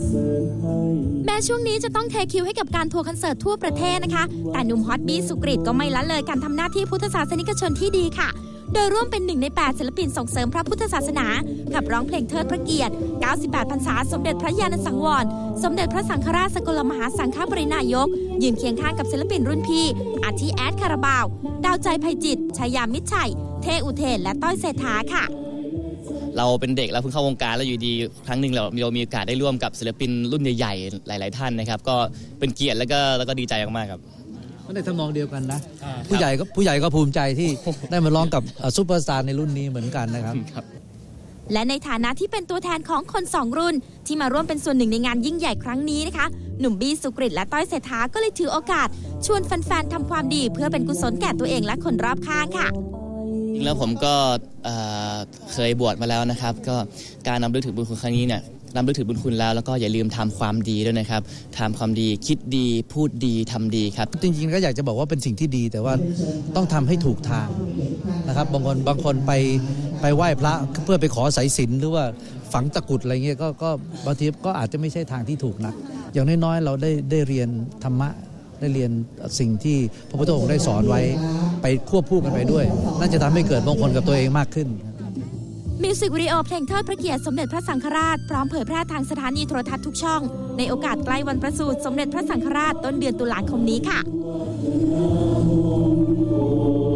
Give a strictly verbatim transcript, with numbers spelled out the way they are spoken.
แม้ช่วงนี้จะต้องเทคิวให้กับการทัวร์คอนเสิร์ตทั่วประเทศนะคะแต่หนุ่มฮอตบี้สุกฤตก็ไม่ละเลยการทำหน้าที่พุทธศาสนิกชนที่ดีค่ะโดยร่วมเป็นหนึ่งในแปดศิลปินส่งเสริมพระพุทธศาสนาขับร้องเพลงเทิดพระเกียรติเก้าสิบแปดพรรษาสมเด็จพระญาณสังวรสมเด็จพระสังฆราชสกลมหาสังฆปรินายกยืนเคียงข้างกับศิลปินรุ่นพี่อาทิแอดคาราบาวดาวใจไพจิตรชัยยามิตรชัยเทอุเทนและต้อยเศรษฐาค่ะเราเป็นเด็กแล้วเพิ่งเข้าวงการแล้วอยู่ดีครั้งหนึ่งเราเรามีโอกาสได้ร่วมกับศิลปินรุ่นใหญ่ๆหลายๆท่านนะครับก็เป็นเกียรติแล้วก็แล้วก็ดีใจมากๆครับก็ในทำนองเดียวกันนะผู้ใหญ่ก็ผู้ใหญ่ก็ภูมิใจที่ได้มาร้องกับซุปเปอร์สตาร์ในรุ่นนี้เหมือนกันนะครับและในฐานะที่เป็นตัวแทนของคนสองรุ่นที่มาร่วมเป็นส่วนหนึ่งในงานยิ่งใหญ่ครั้งนี้นะคะหนุ่มบี้สุกฤตและต้อยเศรษฐาก็เลยถือโอกาสชวนแฟนๆทำความดีเพื่อเป็นกุศลแก่ตัวเองและคนรอบข้างค่ะจริงแล้วผมก็เคยบวชมาแล้วนะครับก็การนำลึกถึงบุญคุณครั้งนี้เนี่ยนำลึกถึงบุญคุณแล้วแล้วก็อย่าลืมทำความดีด้วยนะครับทำความดีคิดดีพูดดีทำดีครับจริงๆก็อยากจะบอกว่าเป็นสิ่งที่ดีแต่ว่าต้องทำให้ถูกทางนะครับบางคนบางคนไปไปไหว้พระเพื่อไปขอสายสิญจน์หรือว่าฝังตะกุดอะไรเงี้ยก็ก็บางทีก็อาจจะไม่ใช่ทางที่ถูกนักอย่างน้อยๆเราได้ได้เรียนธรรมะได้เรียนสิ่งที่พระพุทธองค์ได้สอนไว้ไปควบคู่กันไปด้วยน่าจะทำให้เกิดมงคลกับตัวเองมากขึ้นมิวสิกวิดีโอเพลงเทิดพระเกียรติสมเด็จพระสังฆราชพร้อมเผยแพร่ทางสถานีโทรทัศน์ทุกช่องในโอกาสใกล้วันประสูติสมเด็จพระสังฆราชต้นเดือนตุลาคมนี้ค่ะ